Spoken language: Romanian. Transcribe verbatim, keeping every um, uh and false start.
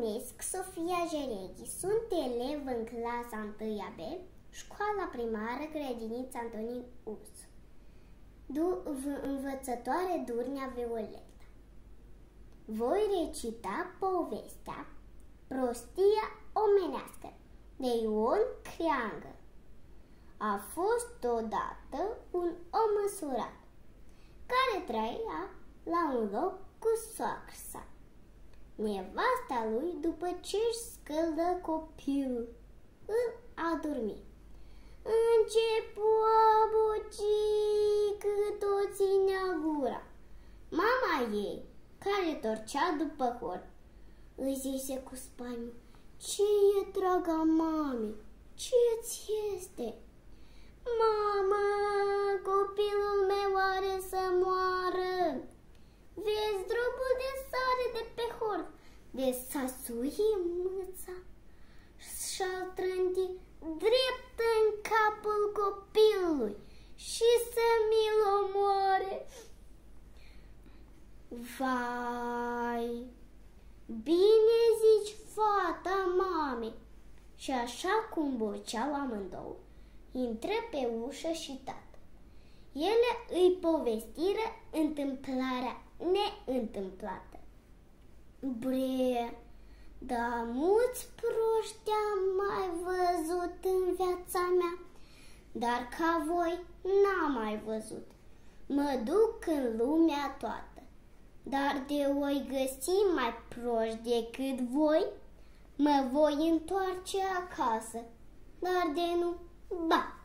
numesc Sofia Jereghi, sunt elev în clasa întâia B, școala primară Grădinița Antonin Urs, du învățătoare Durnea Violeta. Voi recita povestea Prostia omenească de Ion Creangă. A fost odată un om însurat care trăia la un loc cu soacră sa. Nevasta lui, după ce își scăldă copilul, îl adormi. Începu a boci cât o ținea gura. Mama ei, care torcea după hor, îi zise cu spaimă: "Ce e, draga mami? Ce-ți este?" "Mamă, copilul meu are să moară. Vezi drobul de sare de pe hor, de s-a suit mâța și-al trânti drept în capul copilului și să mi-l omoare." Vai, bine zici, fata mami. Și așa cum boceau amândouă, intră pe ușă și tată. Ele îi povestiră întâmplarea neîntâmplată. Bre, dar mulți proști am mai văzut în viața mea, dar ca voi n-am mai văzut. Mă duc în lumea toată, dar de voi găsi mai proști decât voi, mă voi întoarce acasă, dar de nu, ba!